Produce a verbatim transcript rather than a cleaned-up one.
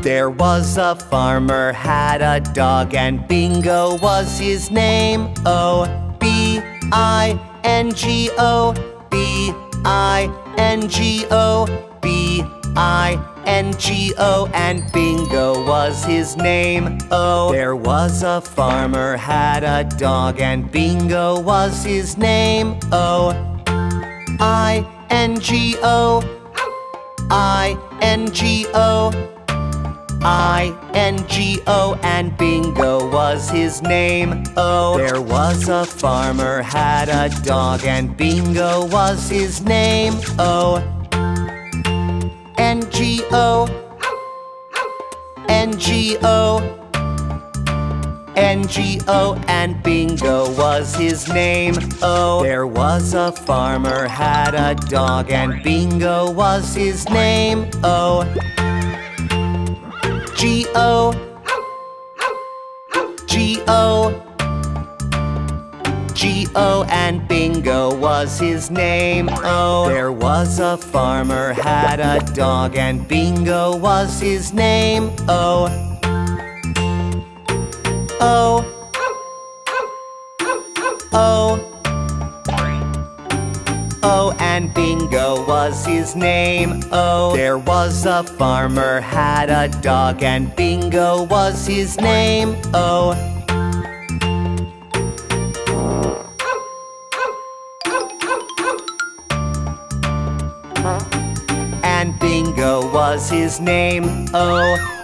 There was a farmer had a dog, and Bingo was his name. O B I N G O, B I N G O, B I N G O, and Bingo was his name. Oh, there was a farmer had a dog, and Bingo was his name. O I N G O, I N G O, I N G O, and Bingo was his name. Oh, there was a farmer had a dog, and Bingo was his name. O N G O, N G O, N G O, and Bingo was his name. Oh, there was a farmer had a dog, and Bingo was his name. O G O, G O, G O, and Bingo was his name. Oh, there was a farmer had a dog, and Bingo was his name. O O O O, and Bingo was his name. Oh, there was a farmer had a dog, and Bingo was his name. Oh, and Bingo was his name. Oh.